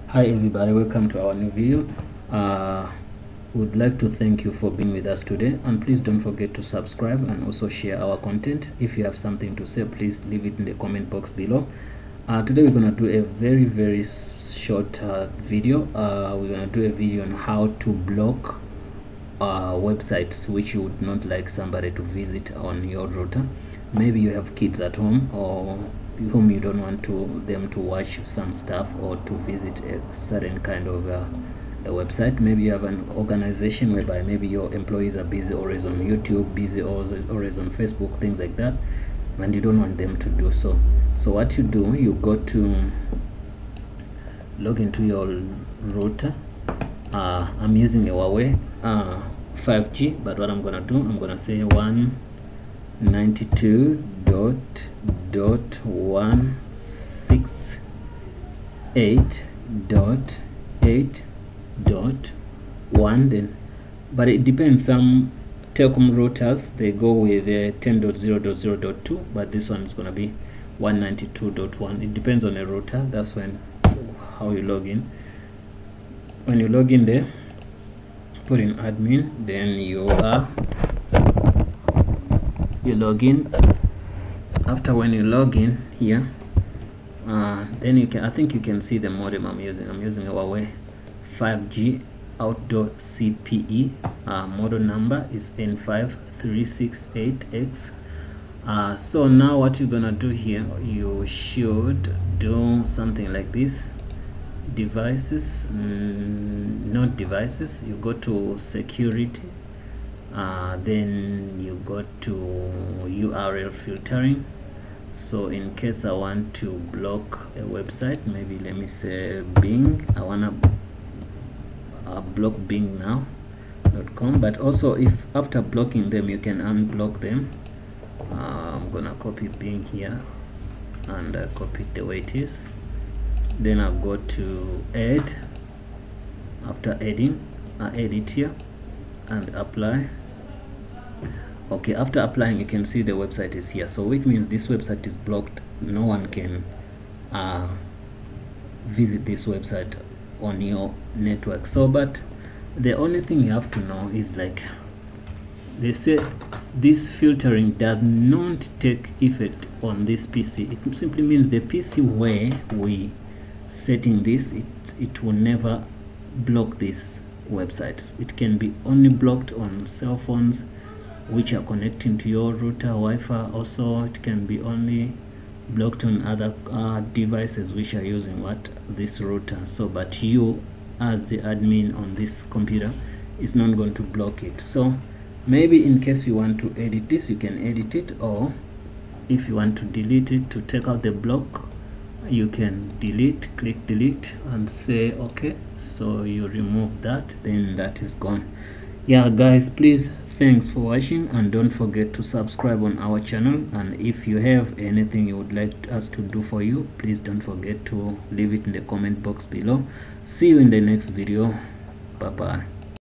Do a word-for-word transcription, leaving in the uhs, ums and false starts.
Hi everybody, welcome to our new video. uh would like to thank you for being with us today, and please don't forget to subscribe and also share our content. If you have something to say, please leave it in the comment box below. Uh, today we're going to do a very very short uh, video. Uh, we're going to do a video on how to block uh, websites which you would not like somebody to visit on your router. Maybe you have kids at home, or whom you don't want to them to watch some stuff or to visit a certain kind of uh, a website. Maybe you have an organization whereby maybe your employees are busy always on YouTube, busy always, always on Facebook, things like that, and you don't want them to do so. So what you do, you go to log into your router. uh, I'm using a Huawei uh, five G, but what I'm gonna do, I'm gonna say one ninety-two dot dot one sixty-eight dot eight dot one, then but it depends. Some telecom routers, they go with uh, ten dot zero dot zero dot two, but this one is going to be one ninety-two dot one. It depends on the router. That's when how you log in. When you log in there, put in admin, then you are you log in. After when you log in here, uh, then you can I think you can see the modem I'm using. I'm using a Huawei five G outdoor C P E. Uh, model number is N five three six eight X. Uh, so now what you're gonna do here, you should do something like this. Devices, mm, not devices, you go to security, uh, then you go to U R L filtering. So in case I want to block a website, maybe let me say Bing, I wanna uh, block Bing now dot com, but also if after blocking them you can unblock them. uh, I'm gonna copy Bing here and uh, copy it the way it is. Then I'll go to add. After adding, I add it here and apply. Okay, after applying, you can see the website is here, so which means this website is blocked. No one can uh, visit this website on your network. So but the only thing you have to know is, like they say, this filtering does not take effect on this P C. It simply means the P C where we setting this, it it will never block these websites. It can be only blocked on cell phones which are connecting to your router Wi-Fi. Also it can be only blocked on other uh, devices which are using what this router. So but you as the admin on this computer is not going to block it. So maybe in case you want to edit this, you can edit it, or if you want to delete it to take out the block, you can delete, click delete and say okay. So you remove that, then that is gone. Yeah guys, please, thanks for watching, and don't forget to subscribe on our channel. And if you have anything you would like us to do for you, please don't forget to leave it in the comment box below. See you in the next video. Bye bye.